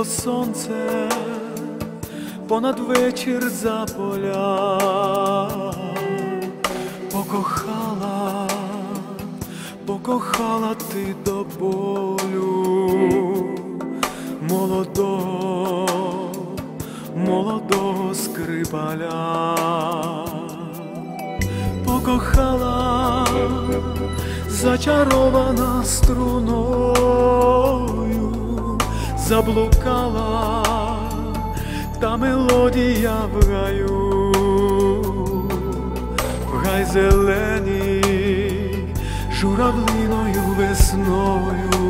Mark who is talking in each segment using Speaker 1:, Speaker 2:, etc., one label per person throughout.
Speaker 1: сонце понад вечір за поля. Покохала, покохала ти до болю молодого скрипаля. Покохала, зачарована струною, заблукала та мелодія в гаю, в гай зеленій журавлиною весною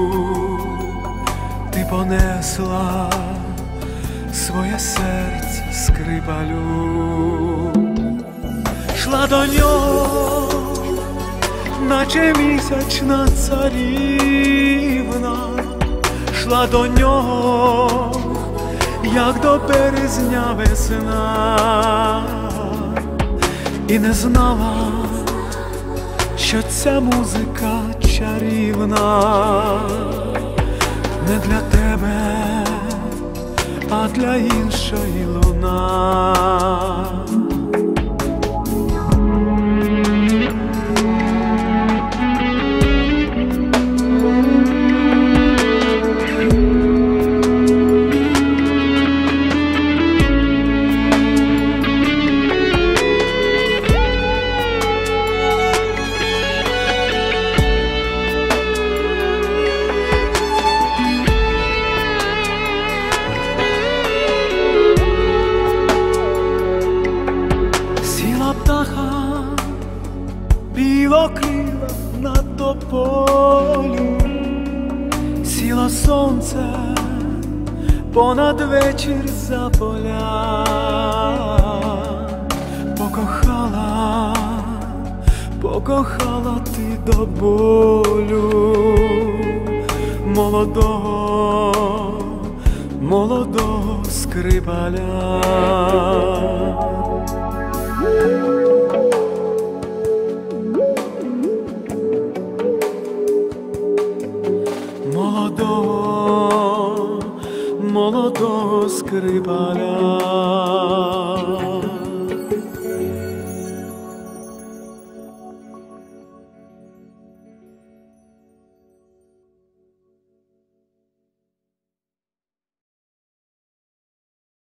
Speaker 1: ти понесла своє серце скрипалю. Шла до нього, наче місячна царівна, шла до нього, як до березня весна, і не знала, що ця музика чарівна не для тебе, а для іншої луна. Птаха білокрила над тополю, сіло сонце понад вечір за поля. Покохала, покохала ти до болю молодого скрипаля. Молодого скрипаля.